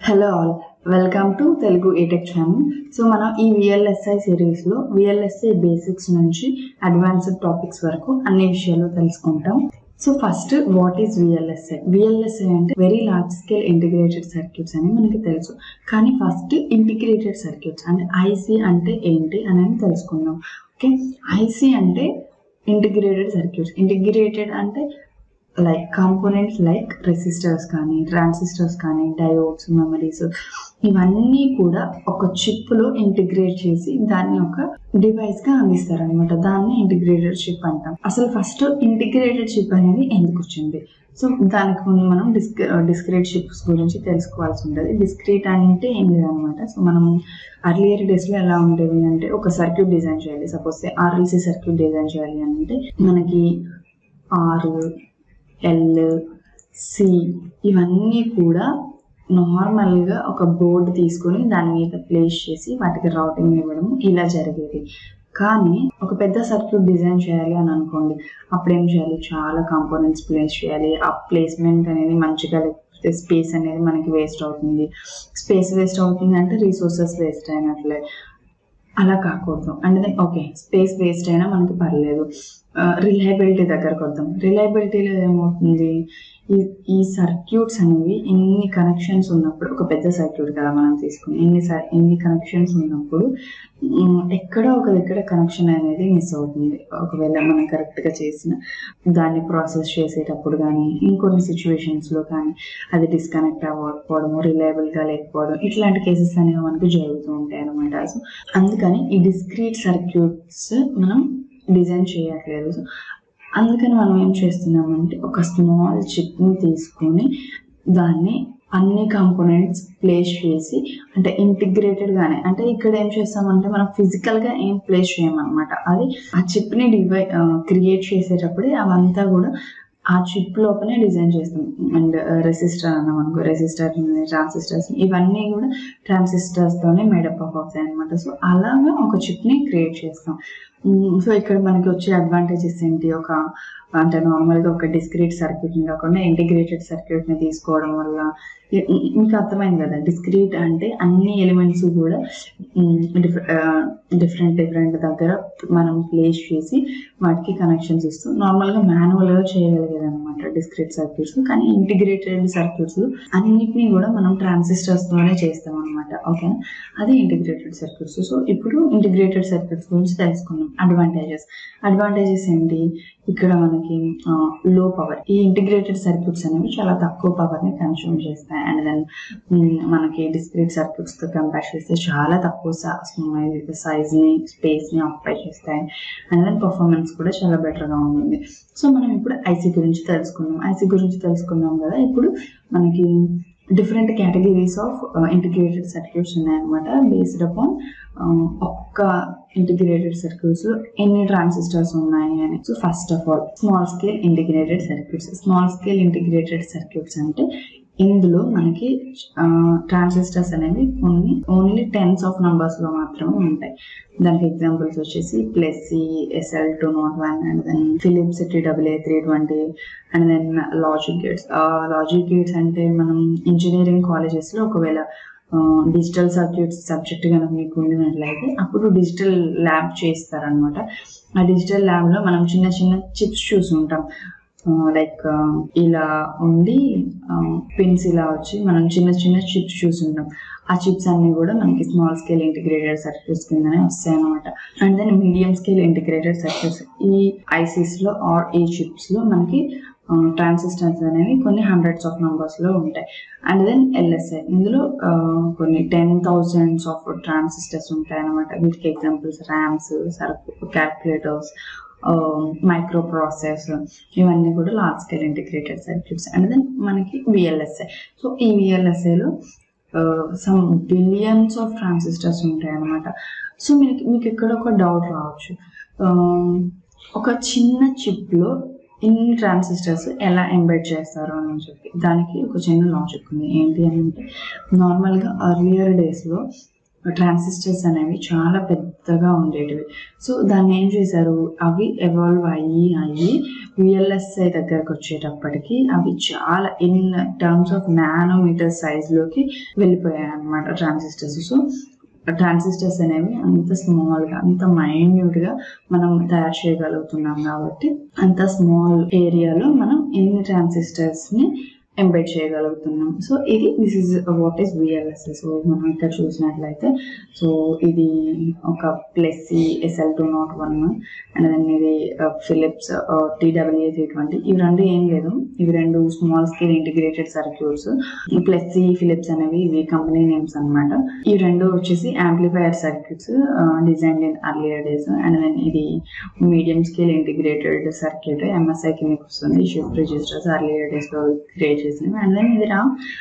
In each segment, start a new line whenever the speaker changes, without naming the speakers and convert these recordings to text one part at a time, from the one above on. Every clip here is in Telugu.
Hello all, welcome to Telugu ఏటెక్ ఛానల్. సో మనం ఈ విఎల్ఎస్ఐ సిరీస్లో విఎల్ఎస్ఐ బేసిక్స్ నుంచి అడ్వాన్స్డ్ టాపిక్స్ వరకు అన్ని విషయాలు తెలుసుకుంటాం. So first, what is VLSI? VLSI అంటే very large scale integrated circuits అని మనకి తెలుసు. కానీ ఫస్ట్ ఇంటిగ్రేటెడ్ సర్క్యూట్స్ అంటే ఐసి అంటే ఏంటి అనేది తెలుసుకుందాం. ఓకే, ఐసి అంటే ఇంటిగ్రేటెడ్ సర్క్యూట్స్. ఇంటిగ్రేటెడ్ అంటే లైక్ కాంపోనెంట్స్ లైక్ రెసిస్టర్స్ కానీ, ట్రాన్సిస్టర్స్ కానీ, డయోడ్స్, మెమరీస్, ఇవన్నీ కూడా ఒక చిప్లో ఇంటిగ్రేట్ చేసి దాన్ని ఒక డివైస్గా అందిస్తారనమాట. దాన్ని ఇంటిగ్రేటెడ్ చిప్ అంటాం. అసలు ఫస్ట్ ఇంటిగ్రేటెడ్ చిప్ అనేది ఎందుకు వచ్చింది? సో దానికి ముందు మనం డిస్క్రీట్ చిప్స్ గురించి తెలుసుకోవాల్సి ఉంటుంది. డిస్క్రీట్ అంటే ఏం లేదనమాట. సో మనం అర్లియర్ డేస్లో ఎలా ఉండేవి అంటే, ఒక సర్క్యూట్ డిజైన్ చేయాలి. సపోజ్ ఆర్ఎల్సి సర్క్యూట్ డిజైన్ చేయాలి అంటే మనకి ఆర్, ఎల్, సి ఇవన్నీ కూడా నార్మల్గా ఒక బోర్డు తీసుకొని దాని మీద ప్లేస్ చేసి వాటికి రౌటింగ్ ఇవ్వడం ఇలా జరిగేది. కానీ ఒక పెద్ద సర్క్యూట్ డిజైన్ చేయాలి అని అనుకోండి, అప్పుడు ఏం చేయాలి? చాలా కాంపోనెంట్స్ ప్లేస్ చేయాలి. ఆ ప్లేస్మెంట్ అనేది మంచిగా లేకపోతే స్పేస్ అనేది మనకి వేస్ట్ అవుతుంది. స్పేస్ వేస్ట్ అవుతుంది అంటే రీసోర్సెస్ వేస్ట్ అయినట్లే. అలా కాకూడదు. And then okay, space waste అయినా మనకి పర్లేదు. రిలయబిలిటీ దగ్గరకు వద్దాం. రిలయబిలిటీలో ఏమవుతుంది? ఈ సర్క్యూట్స్ అనేవి ఎన్ని కనెక్షన్స్ ఉన్నప్పుడు, ఒక పెద్ద సర్క్యూట్ కదా మనం తీసుకుని, ఎన్ని కనెక్షన్స్ ఉన్నప్పుడు ఎక్కడో ఒక దగ్గర కనెక్షన్ అనేది మిస్ అవుతుంది. ఒకవేళ మనం కరెక్ట్గా చేసిన దాన్ని ప్రాసెస్ చేసేటప్పుడు కానీ, ఇంకొన్ని సిచ్యువేషన్స్లో కానీ అది డిస్కనెక్ట్ అవ్వకపోవడము, రిలయబుల్గా లేకపోవడం, ఇట్లాంటి కేసెస్ అనేవి మనకు జరుగుతూ ఉంటాయి అన్నమాట. సో అందుకని ఈ డిస్క్రీట్ సర్క్యూట్స్ మనం డిజైన్ చేయట్లేదు. సో అందుకని మనం ఏం చేస్తున్నామంటే, ఒక స్మాల్ చిప్ని తీసుకొని దాన్ని అన్ని కాంపోనెంట్స్ ప్లేస్ చేసి, అంటే ఇంటిగ్రేటెడ్గానే, అంటే ఇక్కడ ఏం చేస్తామంటే మనం ఫిజికల్గా ఏం ప్లేస్ చేయమన్నమాట. అది ఆ చిప్ని క్రియేట్ చేసేటప్పుడే అవంతా కూడా ఆ చిప్ లోపలే డిజైన్ చేస్తాం. అండ్ రెసిస్టర్ అన్నాం అనుకో, రెసిస్టర్, ట్రాన్సిస్టర్స్, ఇవన్నీ కూడా ట్రాన్సిస్టర్స్తోనే మేడప్ అవుతాయి అనమాట. సో అలాగా ఒక చిప్ని క్రియేట్ చేస్తాం. సో ఇక్కడ మనకి వచ్చే అడ్వాంటేజెస్ ఏంటి? అంటే నార్మల్గా ఒక డిస్క్రీట్ సర్క్యూట్ని కాకుండా ఇంటిగ్రేటెడ్ సర్క్యూట్ని తీసుకోవడం వల్ల మీకు అర్థమైంది కదా. డిస్క్రీట్ అంటే అన్ని ఎలిమెంట్స్ కూడా డిఫరెంట్ దగ్గర మనం ప్లేస్ చేసి వాటికి కనెక్షన్స్ ఇస్తూ నార్మల్గా మాన్యువల్గా చేయగలిగేది అనమాట డిస్క్రీట్ సర్క్యూట్స్. కానీ ఇంటిగ్రేటెడ్ సర్క్యూట్స్ అన్నిటినీ కూడా మనం ట్రాన్సిస్టర్స్తోనే చేస్తాం అనమాట. ఓకేనా, అది ఇంటిగ్రేటెడ్ సర్క్యూట్స్. సో ఇప్పుడు ఇంటిగ్రేటెడ్ సర్క్యూట్స్ గురించి తెలుసుకున్నాం. అడ్వాంటేజెస్ ఏంటి? ఇక్కడ మనకి లో పవర్. ఈ ఇంటిగ్రేటెడ్ సర్క్యూట్స్ అనేవి చాలా తక్కువ పవర్ని కన్స్యూమ్ చేస్తాయి. అండ్ దెన్ మనకి డిస్క్రీట్ సర్క్యూట్స్తో కంపేర్ చేస్తే చాలా తక్కువ సైజ్ని, స్పేస్ని ఆక్యుపై చేస్తాయి. అండ్ దెన్ పర్ఫార్మెన్స్ కూడా చాలా బెటర్గా ఉంటుంది. సో మనం ఇప్పుడు ఐసీ గురించి తెలుసుకున్నాం కదా. ఇప్పుడు మనకి different categories of integrated circuits ఉన్నాయన్నమాట. బేస్డ్ అపాన్ ఒక్క ఇంటిగ్రేటెడ్ సర్క్యూట్స్ లో ఎన్ని ట్రాన్సిస్టర్స్ ఉన్నాయి అని. So first of all, small scale integrated circuits అంటే ఇందులో మనకి ట్రాన్సిస్టర్స్ అనేవి ఓన్లీ టెన్స్ ఆఫ్ నంబర్స్ లో మాత్రమే ఉంటాయి. దానికి ఎగ్జాంపుల్స్ వచ్చేసి Plessey, SL201, and then Philips TAA320, and then logic gates అంటే మనం ఇంజనీరింగ్ కాలేజెస్లో ఒకవేళ డిజిటల్ సర్క్యూట్స్ సబ్జెక్ట్ కనుక మీకు ఉండినట్లయితే అప్పుడు డిజిటల్ ల్యాబ్ చేస్తారనమాట. ఆ డిజిటల్ ల్యాబ్లో మనం చిన్న చిన్న చిప్స్ చూసి ఉంటాం. లైక్ ఇలా ఉండి పిన్స్ ఇలా వచ్చి మనం చిన్న చిన్న చిప్స్ చూసుంటాం. ఆ చిప్స్ అన్ని కూడా మనకి స్మాల్ స్కేల్ ఇంటిగ్రేటెడ్ సర్క్యూట్స్ కిందనే వస్తాయి అనమాట. And then medium scale integrated circuits, ఈ ఐసీస్లో ఆర్ ఈ చిప్స్లో మనకి ట్రాన్సిస్టర్స్ అనేవి కొన్ని హండ్రెడ్స్ ఆఫ్ నంబర్స్లో ఉంటాయి. అండ్ దెన్ ఎల్ఎస్ఐ, ఇందులో కొన్ని 10,000s ఆఫ్ ట్రాన్సిస్టర్స్ ఉంటాయి అనమాట. వీటికి examples RAMs, calculators, micro process, ఇవన్నీ కూడా large scale integrated circuits. And then మనకి విఎల్ఎస్ఐ. సో ఈ విఎల్ఎస్ఐలో సమ్ బిలియన్స్ ఆఫ్ ట్రాన్సిస్టర్స్ ఉంటాయి అనమాట. సో మీకు ఇక్కడ ఒక డౌట్ రావచ్చు, ఒక చిన్న చిప్లో ఇన్ని ట్రాన్సిస్టర్స్ ఎలా ఎంబెడ్ చేస్తారు అని చెప్పి. దానికి ఒక చిన్న లాజిక్ ఉంది. ఏంటి అని అంటే, నార్మల్గా అర్లియర్ డేస్లో ట్రాన్సిస్టర్స్ అనేవి చాలా పెద్ద కొత్తగా ఉండేటివి. సో దాన్ని ఏం చేశారు, అవి ఎవాల్వ్ అయ్యి VLSI దగ్గరకు వచ్చేటప్పటికి అవి చాలా ఇన్ టర్మ్స్ ఆఫ్ నానోమీటర్ సైజ్లోకి వెళ్ళిపోయాయి అన్నమాట ట్రాన్సిస్టర్స్. సో ట్రాన్సిస్టర్స్ అనేవి అంత స్మాల్గా, అంత మైన్యూట్గా మనం తయారు చేయగలుగుతున్నాం కాబట్టి అంత స్మాల్ ఏరియాలో మనం ఎన్ని ట్రాన్సిస్టర్స్ని ఎంబెడ్ చేయగలుగుతున్నాం. సో ఇది this is what is VLSI. So మనం ఇక్కడ చూసినట్లయితే సో ఇది ఒక ప్లెస్సీ SL201 అండ్ దెన్ ఇది ఫిలిప్స్ TWA320. ఇవి రెండు ఏం లేదు, ఇవి రెండు small scale integrated circuits. Plessey, Philips అనేవి ఇవి కంపెనీ నేమ్స్ అనమాట. ఇవి రెండు వచ్చేసి amplifier circuits design in earlier days. అండ్ దెన్ ఇది medium scale integrated circuit MSI కిందకి వస్తుంది. షిఫ్ట్ రిజిస్టర్స్ అర్లియర్ డేస్ లో క్రియేట్ చేసినవి. అండ్ దెన్ ఇది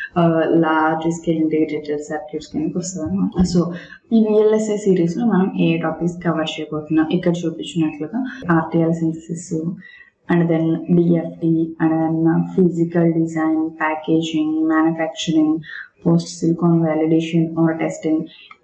లార్జ్ స్కేల్ ఇంటిగ్రేటెడ్ సర్క్యూట్స్ కిందకి వస్తుంది అనమాట. సో ఈ VLSI సిరీస్ లో మనం ఏ టాపిక్స్ కవర్ చేయబోతున్నాం, ఇక్కడ చూపించినట్లుగా RTL synthesis and then DFT and then physical design, packaging, manufacturing, post silicon validation or testing,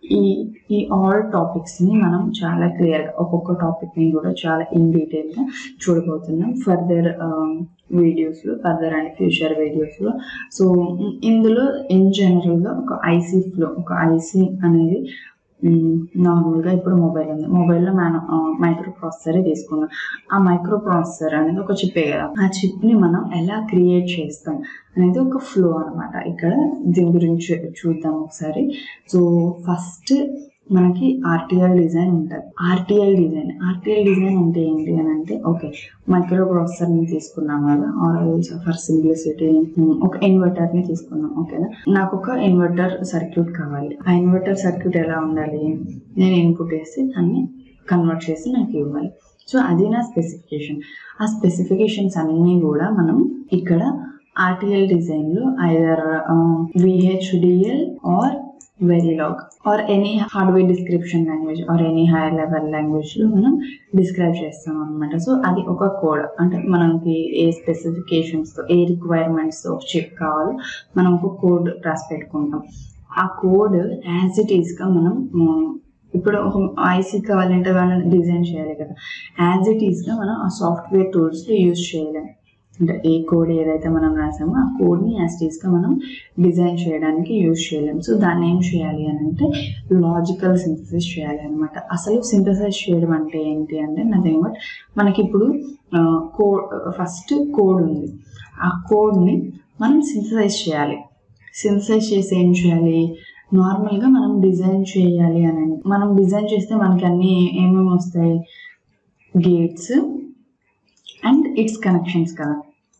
ఈ ఆల్ టాపిక్స్ని మనం చాలా క్లియర్గా ఒక్కొక్క టాపిక్ని కూడా చాలా ఇన్ డీటెయిల్గా చూడబోతున్నాం ఫర్దర్ వీడియోస్లో, ఫర్దర్ అండ్ ఫ్యూచర్ వీడియోస్లో. సో ఇందులో ఇన్ జనరల్గా ఒక ఐసీ ఫ్లో, ఒక ఐసీ అనేది నార్మల్గా ఇప్పుడు మొబైల్ ఉంది, మొబైల్లో మైక్రో ప్రాసెసరే తీసుకున్నాం. ఆ మైక్రో ప్రాసెసర్ అనేది ఒక చిప్పే కదా, ఆ చిప్ని మనం ఎలా క్రియేట్ చేస్తాం అనేది ఒక ఫ్లో అనమాట. ఇక్కడ దీని గురించి చూద్దాం ఒకసారి. సో ఫస్ట్ మనకి RTL డిజైన్ ఉంటుంది. RTL డిజైన్ అంటే ఏంటి అని అంటే, ఓకే మైక్రో ప్రాసెసర్ని తీసుకున్నాం కదా, ఆర్ ఫర్ సింప్లిసిటీ ఒక ఇన్వర్టర్ని తీసుకున్నాం. ఓకేనా, నాకు ఒక ఇన్వర్టర్ సర్క్యూట్ కావాలి. ఆ ఇన్వర్టర్ సర్క్యూట్ ఎలా ఉండాలి, నేను ఇన్పుట్ వేసి దాన్ని కన్వర్ట్ చేసి నాకు ఇవ్వాలి. సో అది నా స్పెసిఫికేషన్. ఆ స్పెసిఫికేషన్స్ అన్నీ కూడా మనం ఇక్కడ RTL డిజైన్లో either VHDL or Verilog or any hardware description language or any higher level లాంగ్వేజ్లో మనం డిస్క్రైబ్ చేస్తాం అనమాట. సో అది ఒక కోడ్, అంటే మనకి ఏ స్పెసిఫికేషన్స్తో, ఏ రిక్వైర్మెంట్స్తో చిప్ కావాలో మనం ఒక కోడ్ రాసి పెట్టుకుంటాం. ఆ కోడ్ యాజ్ ఇట్ ఈస్గా మనం ఇప్పుడు ఒక ఐసీ కావాలంటే మనం డిజైన్ చేయాలి కదా, యాజ్ ఇట్ ఈస్గా మనం ఆ సాఫ్ట్వేర్ టూల్స్లో యూజ్ చేయలేము. అంటే ఏ కోడ్ ఏదైతే మనం రాసామో ఆ కోడ్ని యాస్టీస్గా మనం డిజైన్ చేయడానికి యూజ్ చేయలేము. సో దాన్ని ఏం చేయాలి అని అంటే లాజికల్ సింథసిస్ చేయాలి అనమాట. అసలు సింథసైజ్ చేయడం అంటే ఏంటి అంటే నథింగ్ బట్ మనకి ఇప్పుడు ఫస్ట్ కోడ్ ఉంది, ఆ కోడ్ని మనం సింథసైజ్ చేయాలి. సింథసైజ్ చేసి ఏం చేయాలి, నార్మల్గా మనం డిజైన్ చేయాలి అని, మనం డిజైన్ చేస్తే మనకి అన్నీ ఏమేమి వస్తాయి, గేట్స్ అండ్ ఇట్స్ కనెక్షన్స్ కదా,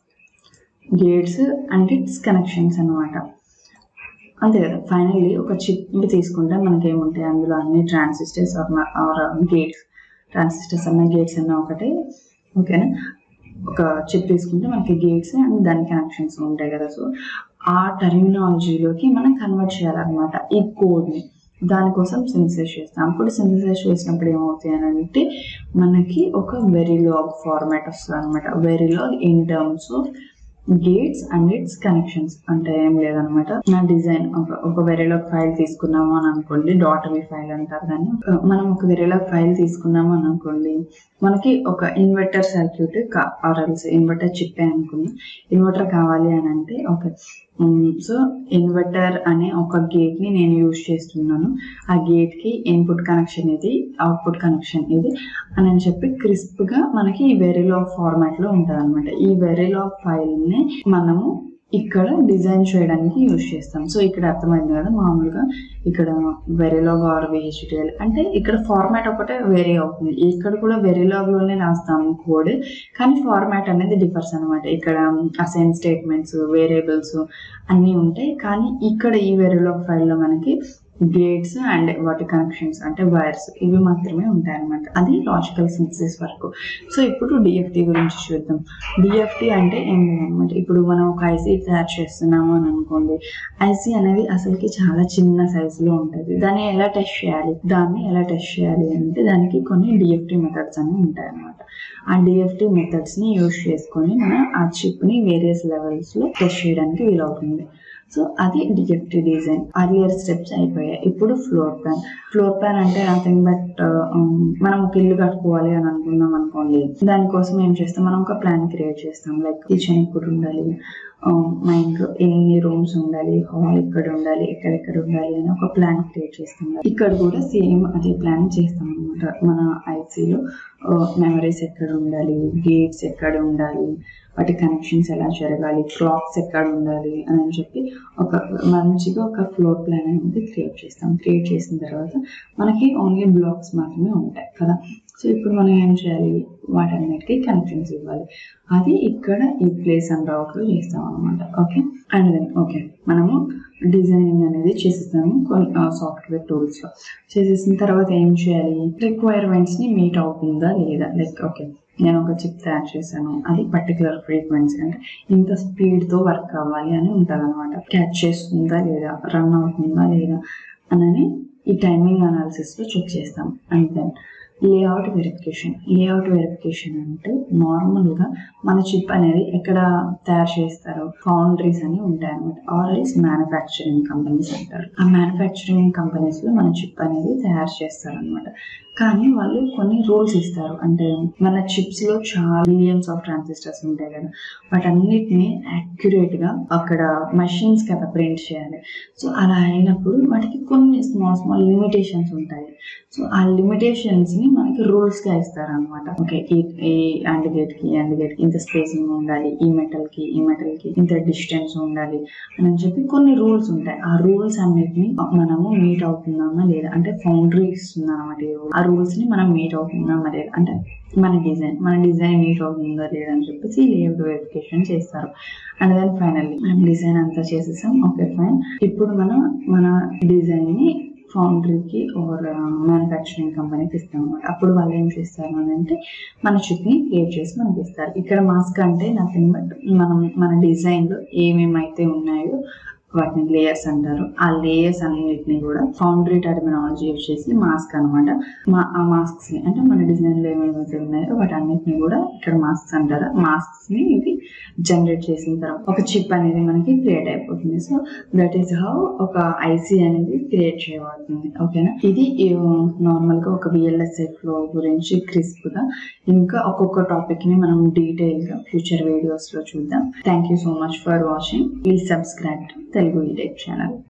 గేట్స్ అండ్ ఇట్స్ కనెక్షన్స్ అనమాట. అంతే కదా. ఫైనల్లీ ఒక చిప్ తీసుకుంటే మనకి ఏముంటాయి, అందులో అన్ని ట్రాన్సిస్టర్స్ ఆర్ గేట్స్, ట్రాన్సిస్టర్స్ అన్న గేట్స్ అన్న ఒకటే. ఓకేనా, ఒక చిప్ తీసుకుంటే మనకి గేట్స్ అండ్ దాని కనెక్షన్స్ ఉంటాయి కదా. సో ఆ టర్మినాలజీలోకి మనం కన్వర్ట్ చేయాలన్నమాట ఈ కోడ్ని. దానికోసం సింథసైజ్ చేస్తాం. అప్పుడు సింథసైజ్ చేసినప్పుడు ఏమవుతాయి అని అంటే మనకి ఒక వెరిలాగ్ ఫార్మాట్ వస్తుంది అనమాట. Verilog in terms of gates and its connections అంటే ఏం లేదనమాట. నా డిజైన్ ఒక వెరిలాగ్ ఫైల్ తీసుకున్నాము అని అనుకోండి, .v ఫైల్ అంటారు దాన్ని. మనం ఒక వెరిలాగ్ ఫైల్ తీసుకున్నాము అని అనుకోండి, మనకి ఒక inverter circuit or else inverter chip అనుకుందాం, ఇన్వర్టర్ కావాలి అని అంటే ఓకే. సో ఇన్వర్టర్ అనే ఒక గేట్ని నేను యూజ్ చేస్తున్నాను, ఆ గేట్కి ఇన్పుట్ కనెక్షన్ ఇది, అవుట్పుట్ కనెక్షన్ ఇది అని చెప్పి క్రిస్ప్గా మనకి ఈ వెరిలాగ్ ఫార్మాట్లో ఉంటుంది అనమాట. ఈ వెరిలాగ్ ఫైల్ని మనము ఇక్కడ డిజైన్ చేయడానికి యూజ్ చేస్తాం. సో ఇక్కడ అర్థమైంది కదా, మామూలుగా ఇక్కడ వెరిలాగ్ ఆర్ VHDL అంటే ఇక్కడ ఫార్మాట్ ఒకటే వేరే అవుతుంది. ఇక్కడ కూడా వెరిలాగ్లోనే రాస్తాం కోడ్, కానీ ఫార్మాట్ అనేది డిఫర్స్ అనమాట. ఇక్కడ అసైన్ స్టేట్మెంట్స్, వేరియబుల్స్ అన్నీ ఉంటాయి, కానీ ఇక్కడ ఈ వెరిలాగ్ ఫైల్లో మనకి గేట్స్ అండ్ వాటి కనెక్షన్స్ అంటే వైర్స్ ఇవి మాత్రమే ఉంటాయి అనమాట. అది లాజికల్ సింథసిస్ వరకు. సో ఇప్పుడు DFT గురించి చూద్దాం. DFT అంటే ఏం లేదనమాట, ఇప్పుడు మనం ఒక ఐసీ తయారు చేస్తున్నాము అని అనుకోండి, ఐసీ అనేది అసలుకి చాలా చిన్న సైజులో ఉంటుంది. దాన్ని ఎలా టెస్ట్ చేయాలి అంటే దానికి కొన్ని DFT మెథడ్స్ అనేవి ఉంటాయి అనమాట. ఆ DFT మెథడ్స్ని యూజ్ చేసుకొని మనం ఆ చిప్ని వేరియస్ లెవెల్స్లో టెస్ట్ చేయడానికి వీలవుతుంది. సో అది డిఎఫ్టి డిజైన్. అర్లియర్ స్టెప్స్ అయిపోయాయి. ఇప్పుడు ఫ్లోర్ ప్లాన్ అంటే నథింగ్ బట్ మనం ఒక ఇల్లు కట్టుకోవాలి అని అనుకున్నాం అనుకోండి, దానికోసం ఏం చేస్తాం, మనం ఒక ప్లాన్ క్రియేట్ చేస్తాం. లైక్ కిచెన్ ఎక్కడ ఉండాలి, మా ఇంట్లో ఎన్ని రూమ్స్ ఉండాలి, హాల్ ఎక్కడ ఉండాలి, ఎక్కడెక్కడ ఉండాలి అని ఒక ప్లాన్ క్రియేట్ చేస్తాం. ఇక్కడ కూడా సేమ్ అదే ప్లాన్ చేస్తాం అనమాట. మన ఐసీలో మెమరీస్ ఎక్కడ ఉండాలి, గేట్స్ ఎక్కడ ఉండాలి, వాటి కనెక్షన్స్ ఎలా జరగాలి, క్లాక్స్ ఎక్కడ ఉండాలి అని చెప్పి ఒక మంచిగా ఒక ఫ్లోర్ ప్లాన్ అనేది క్రియేట్ చేస్తాం. క్రియేట్ చేసిన తర్వాత మనకి ఓన్లీ బ్లాక్స్ మాత్రమే ఉంటాయి కదా. సో ఇప్పుడు మనం ఏం చేయాలి, వాటన్నిటికీ కనెక్షన్స్ ఇవ్వాలి. అది ఇక్కడ ఈ ప్లేస్ అండ్ రౌట్లో చేస్తాం అనమాట. ఓకే, అండ్ దెన్ మనము డిజైనింగ్ అనేది చేసేస్తాము కొన్ని సాఫ్ట్వేర్ టూల్స్లో. చేసేసిన తర్వాత ఏం చేయాలి, రిక్వైర్మెంట్స్ని మీట్ అవుతుందా లేదా. లైక్ నేను ఒక చిప్ తయారు చేశాను, అది పర్టికులర్ ఫ్రీక్వెన్సీ అంటే ఇంత స్పీడ్తో వర్క్ అవ్వాలి అని ఉంటుంది అనమాట. క్యాచ్ చేస్తుందా లేదా, రన్ అవుతుందా లేదా అని ఈ టైమింగ్ అనాలిసిస్లో చెక్ చేస్తాం. అండ్ దెన్ లేఅవుట్ వెరిఫికేషన్ అంటే నార్మల్గా మన చిప్ అనేది ఎక్కడ తయారు చేస్తారు, ఫౌండరీస్ అని ఉంటాయి అనమాట, ఆర్ఎల్స్ మ్యానుఫ్యాక్చరింగ్ కంపెనీస్ అంటారు. ఆ మ్యానుఫ్యాక్చరింగ్ కంపెనీస్లో మన చిప్ అనేది తయారు చేస్తారు అనమాట. కానీ వాళ్ళు కొన్ని రూల్స్ ఇస్తారు. అంటే మన చిప్స్లో చాలా మిలియన్స్ ఆఫ్ ట్రాన్సిస్టర్స్ ఉంటాయి కదా, వాటన్నిటిని యాక్యురేట్గా అక్కడ మషిన్స్ కదా ప్రింట్ చేయాలి. సో అలా అయినప్పుడు వాటికి కొన్ని స్మాల్ లిమిటేషన్స్ ఉంటాయి. సో ఆ లిమిటేషన్స్ని మనకి రూల్స్గా ఇస్తారనమాట. ఈ అండ్ గేట్కి ఇంత స్పేసింగ్ ఉండాలి, ఈ మెటల్కి ఇంత డిస్టెన్స్ ఉండాలి అని చెప్పి కొన్ని రూల్స్ ఉంటాయి. ఆ రూల్స్ అన్నిటిని మనము మీట్ అవుతున్నామా లేదా, అంటే ఫౌండరీ ఇస్తుంది అనమాట. ఆ రూల్స్ని మనం మీట్ అవుతున్నామా లేదా, అంటే మన డిజైన్ మీట్ అవుతుందా లేదా అని చెప్పేసి లేఅవుట్ వెరిఫికేషన్ చేస్తారు. అండ్ దెన్ ఫైనల్లీ మనం డిజైన్ అంతా చేసేసాం. ఫైన్. ఇప్పుడు మన డిజైన్ని ఫౌండరీకి ఆర్ మ్యానుఫ్యాక్చరింగ్ కంపెనీకి ఇస్తాం అనమాట. అప్పుడు వాళ్ళు ఏం చేస్తారు అని అంటే మన చిప్ని క్రియేట్ చేసి మనకి ఇస్తారు. ఇక్కడ మాస్క్ అంటే నథింగ్ బట్ మన డిజైన్లో ఏమేమైతే ఉన్నాయో వాటిని లేయర్స్ అంటారు. ఆ లేయర్స్ అన్నిటిని కూడా ఫౌండరీ టర్మినాలజీ యూజ్ చేసి మాస్క్ అనమాట. ఆ మాస్క్స్ ని అంటే మన డిజైన్ లో ఏమేమైతే ఉన్నాయో వాటి అన్నిటిని కూడా ఇక్కడ మాస్క్స్ అంటారు. మాస్క్స్ ని ఇది జనరేట్ చేసిన తర్వాత ఒక చిప్ అనేది మనకి క్రియేట్ అయిపోతుంది. సో దట్ ఈస్ హౌ ఒక ఐసీ అనేది క్రియేట్ చేయబడుతుంది. ఓకేనా, ఇది నార్మల్ గా ఒక VLSI ఫ్లో గురించి క్రిస్ప్ గా. ఇంకా ఒక్కొక్క టాపిక్ ని మనం డీటెయిల్ గా ఫ్యూచర్ వీడియోస్ లో చూద్దాం. Thank you so much for watching. Please subscribe to Telugu eTech channel.